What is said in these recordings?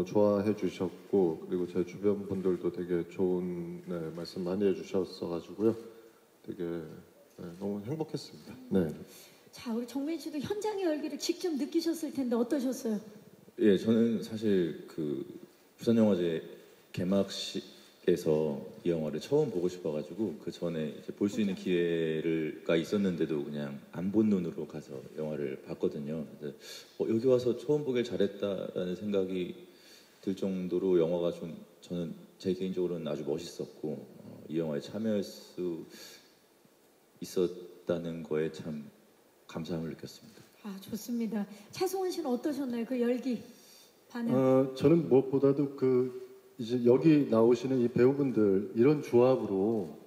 좋아해 주셨고, 그리고 제 주변 분들도 되게 좋은 말씀 많이 해주셨어가지고요. 되게 너무 행복했습니다. 네. 자, 우리 정민 씨도 현장의 열기를 직접 느끼셨을 텐데 어떠셨어요? 예, 저는 사실 그 부산영화제 개막식에서 이 영화를 처음 보고 싶어가지고 그 전에 이제 볼 수 있는 기회가 있었는데도 그냥 안 본 눈으로 가서 영화를 봤거든요. 그래서 여기 와서 처음 보길 잘했다라는 생각이 들 정도로 영화가 좀 저는 제 개인적으로는 아주 멋있었고 이 영화에 참여할 수 있었다는 거에 참 감사함을 느꼈습니다. 아, 좋습니다. 차승원 씨는 어떠셨나요? 그 열기 반응. 저는 무엇보다도 이제 여기 나오시는 이 배우분들 이런 조합으로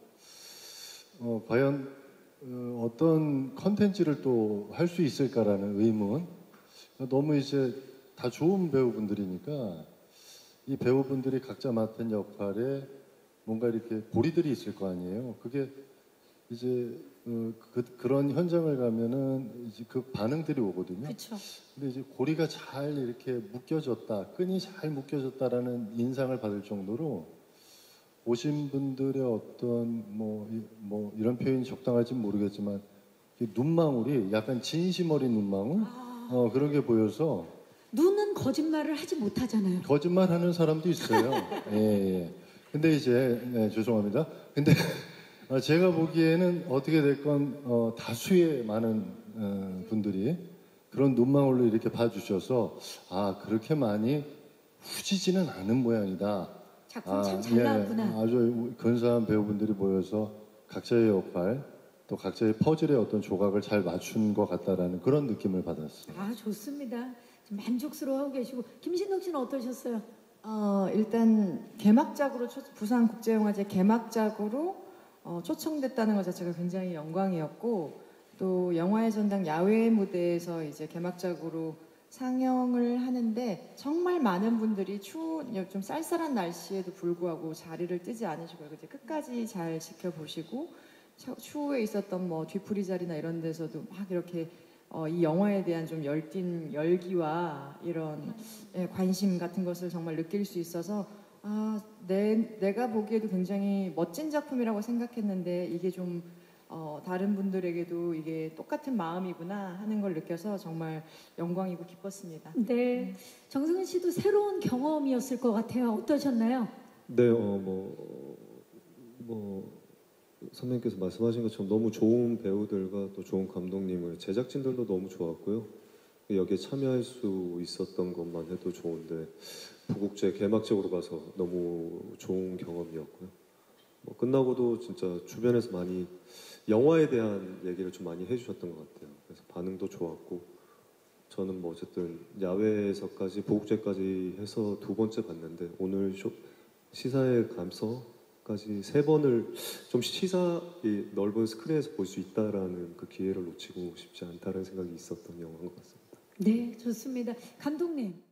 과연 어떤 컨텐츠를 또 할 수 있을까라는 의문. 너무 이제 다 좋은 배우분들이니까 이 배우분들이 각자 맡은 역할에 뭔가 이렇게 고리들이 있을 거 아니에요. 그게 이제 그런 현장을 가면은 이제 그 반응들이 오거든요. 그렇죠. 근데 이제 고리가 잘 이렇게 묶여졌다, 끈이 잘 묶여졌다라는 인상을 받을 정도로 오신 분들의 어떤 뭐 이런 표현이 적당할지 모르겠지만 눈망울이 약간 진심 어린 눈망울 그런 게 보여서 눈은 거짓말을 하지 못하잖아요. 거짓말하는 사람도 있어요. 예, 예. 근데 이제 죄송합니다. 근데 제가 보기에는 어떻게 됐건 다수의 많은 분들이 그런 눈망울로 이렇게 봐주셔서 그렇게 많이 후지지는 않은 모양이다. 작품 참 잘 나왔구나. 아주 근사한 배우분들이 모여서 각자의 역할 또 각자의 퍼즐의 어떤 조각을 잘 맞춘 것 같다라는 그런 느낌을 받았어요. 아, 좋습니다. 지금 만족스러워하고 계시고. 김신동 씨는 어떠셨어요? 일단 개막작으로 부산국제영화제 개막작으로 초청됐다는 것 자체가 굉장히 영광이었고 또 영화의 전당 야외 무대에서 이제 개막작으로 상영을 하는데 정말 많은 분들이 좀 쌀쌀한 날씨에도 불구하고 자리를 뜨지 않으시고 이제 끝까지 잘 지켜보시고 추후에 있었던 뭐 뒤풀이 자리나 이런 데서도 막 이렇게 이 영화에 대한 좀 열띤 열기와 이런 관심 같은 것을 정말 느낄 수 있어서 내가 보기에도 굉장히 멋진 작품이라고 생각했는데 이게 좀 다른 분들에게도 이게 똑같은 마음이구나 하는 걸 느껴서 정말 영광이고 기뻤습니다. 네. 정승은 씨도 새로운 경험이었을 것 같아요. 어떠셨나요? 네, 선배님께서 말씀하신 것처럼 너무 좋은 배우들과 또 좋은 감독님을 제작진들도 너무 좋았고요. 여기에 참여할 수 있었던 것만 해도 좋은데 부국제 개막적으로 가서 너무 좋은 경험이었고요. 끝나고도 진짜 주변에서 많이 영화에 대한 얘기를 좀 많이 해주셨던 것 같아요. 그래서 반응도 좋았고 저는 어쨌든 야외에서까지 부국제까지 해서 2번째 봤는데 오늘 시사회 감서까지 3번을 좀 이 넓은 스크린에서 볼 수 있다라는 그 기회를 놓치고 싶지 않다는 생각이 있었던 영화인 것 같습니다. 네, 좋습니다. 감독님.